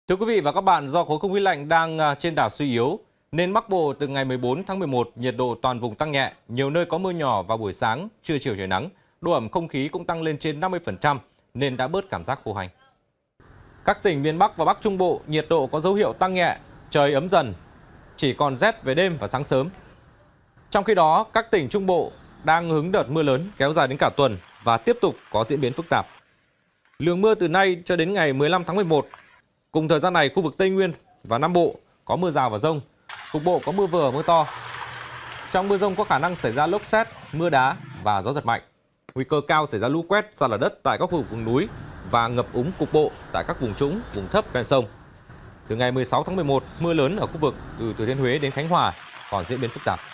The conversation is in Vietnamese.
Thưa quý vị và các bạn, do khối không khí lạnh đang trên đà suy yếu, nên Bắc Bộ từ ngày 14 tháng 11, nhiệt độ toàn vùng tăng nhẹ, nhiều nơi có mưa nhỏ vào buổi sáng, trưa chiều trời nắng, độ ẩm không khí cũng tăng lên trên 50% nên đã bớt cảm giác khô hành. Các tỉnh miền Bắc và Bắc Trung Bộ, nhiệt độ có dấu hiệu tăng nhẹ, trời ấm dần, chỉ còn rét về đêm và sáng sớm. Trong khi đó, các tỉnh Trung Bộ đang hứng đợt mưa lớn kéo dài đến cả tuần và tiếp tục có diễn biến phức tạp. Lượng mưa từ nay cho đến ngày 15 tháng 11. Cùng thời gian này, khu vực Tây Nguyên và Nam Bộ có mưa rào và dông, cục bộ có mưa vừa mưa to. Trong mưa dông có khả năng xảy ra lốc sét, mưa đá và gió giật mạnh. Nguy cơ cao xảy ra lũ quét, sạt lở đất tại các khu vực vùng núi và ngập úng cục bộ tại các vùng trũng, vùng thấp ven sông. Từ ngày 16 tháng 11, mưa lớn ở khu vực từ Thừa Thiên Huế đến Khánh Hòa còn diễn biến phức tạp.